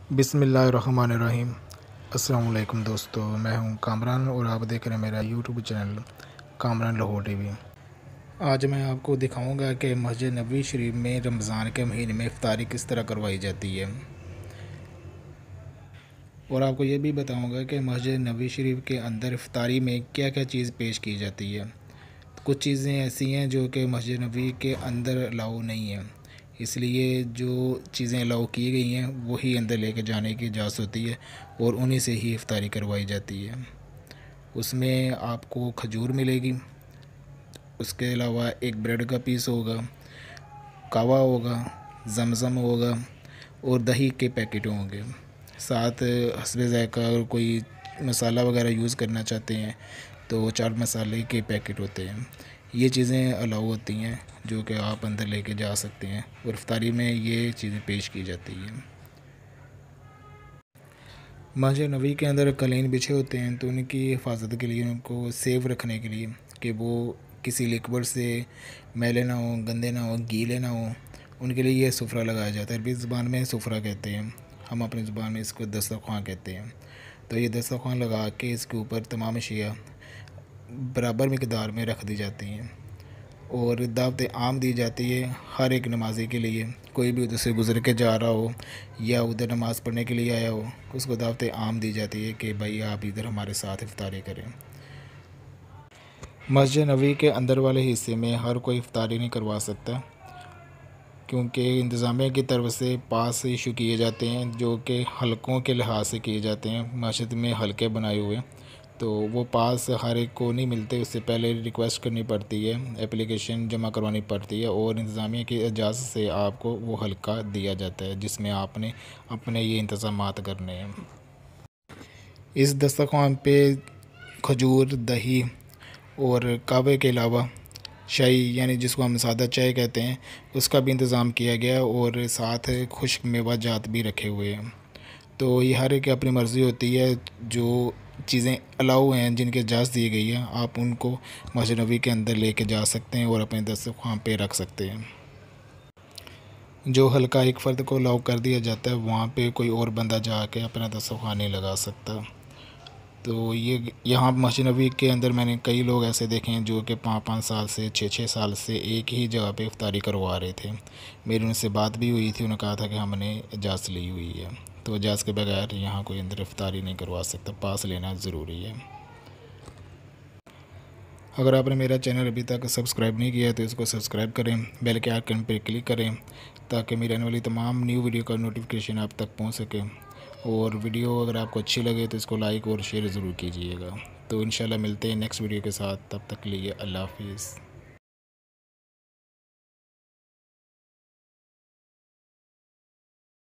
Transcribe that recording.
बिस्मिल्लाहिर्रहमानिर्रहीम। अस्सलाम वालेकुम दोस्तों, मैं हूं कामरान और आप देख रहे हैं मेरा YouTube channel Kamran Lahore TV. आज मैं आपको दिखाऊंगा कि मस्जिद नबवी शरीफ में रमज़ान के महीने में इफ्तारी किस तरह करवाई जाती है, और आपको ये भी बताऊंगा कि मस्जिद नबवी शरीफ के अंदर इफ्तारी में क्या क्या चीज़ पेश की जाती है। कुछ चीज़ें ऐसी हैं जो कि मस्जिद नबवी के अंदर अलाउ नहीं है, इसलिए जो चीज़ें अलाउ की गई हैं वही अंदर लेके जाने की इजाज़त होती है और उन्हीं से ही इफ्तारी करवाई जाती है। उसमें आपको खजूर मिलेगी, उसके अलावा एक ब्रेड का पीस होगा, कावा होगा, जमज़म होगा और दही के पैकेट होंगे। साथ हस्बे ज़ायक़ा अगर कोई मसाला वगैरह यूज़ करना चाहते हैं तो चाट मसाले के पैकेट होते हैं। ये चीज़ें अलाउ होती हैं जो कि आप अंदर लेके जा सकते हैं और इफ्तारी में ये चीज़ें पेश की जाती हैं। मस्जिद नबवी के अंदर कलीन बिछे होते हैं तो उनकी हिफाजत के लिए, उनको सेफ रखने के लिए कि वो किसी लिक्विड से मैले ना हो, गंदे ना हो, गीले ना हो, उनके लिए ये सुफरा लगाया जाता है। अरबी ज़ुबान में सुफरा कहते हैं, हम अपनी ज़ुबान में इसको दस्तरख़्वान कहते हैं। तो ये दस्तरख़्वान लगा के इसके ऊपर तमाम अशिया बराबर मकदार में रख दी जाती हैं और दावत आम दी जाती है हर एक नमाजी के लिए। कोई भी उधर से गुज़र के जा रहा हो या उधर नमाज़ पढ़ने के लिए आया हो, उसको दावत आम दी जाती है कि भाई आप इधर हमारे साथ इफ्तारी करें। मस्जिद नबवी के अंदर वाले हिस्से में हर कोई इफ्तारी नहीं करवा सकता, क्योंकि इंतज़ामिया की तरफ से पास इशू किए जाते हैं जो कि हलकों के लिहाज से किए जाते हैं। मस्जिद में हलके बनाए हुए, तो वो पास हर एक को नहीं मिलते। उससे पहले रिक्वेस्ट करनी पड़ती है, एप्लीकेशन जमा करवानी पड़ती है और इंतज़ामिया की इजाज़त से आपको वो हलका दिया जाता है जिसमें आपने अपने ये इंतज़ामात करने हैं। इस दस्तरख़्वान पे खजूर, दही और कावे के अलावा शाही यानी जिसको हम सादा चाय कहते हैं उसका भी इंतज़ाम किया गया और साथ खुश्क मेवा जात भी रखे हुए हैं। तो ये हर एक की अपनी मर्ज़ी होती है, जो चीज़ें अलाउ हैं जिनकी इजाज़त दी गई है आप उनको मस्जिद नबवी के अंदर लेके जा सकते हैं और अपने दस्तरख़्वान पे रख सकते हैं। जो हल्का एक फ़र्द को अलाउ कर दिया जाता है वहाँ पे कोई और बंदा जाके अपना दस्तरख़्वान नहीं लगा सकता। तो ये यहाँ मस्जिद नबवी के अंदर मैंने कई लोग ऐसे देखे हैं जो कि 5-5 साल से 6-6 साल से एक ही जगह पे इफ्तारी करवा रहे थे। मेरी उनसे बात भी हुई थी, उन्होंने कहा था कि हमने इजाज़त ली हुई है, तो इजाज़त के बगैर यहाँ कोई अंदर इफ्तारी नहीं करवा सकता, पास लेना ज़रूरी है। अगर आपने मेरा चैनल अभी तक सब्सक्राइब नहीं किया है तो इसको सब्सक्राइब करें, बेल के आइकन पर क्लिक करें ताकि मेरी आने वाली तमाम न्यू वीडियो का नोटिफिकेशन आप तक पहुंच सके। और वीडियो अगर आपको अच्छी लगे तो इसको लाइक और शेयर ज़रूर कीजिएगा। तो इंशाल्लाह मिलते हैं नेक्स्ट वीडियो के साथ, तब तक के लिए अल्लाह हाफ़िज़।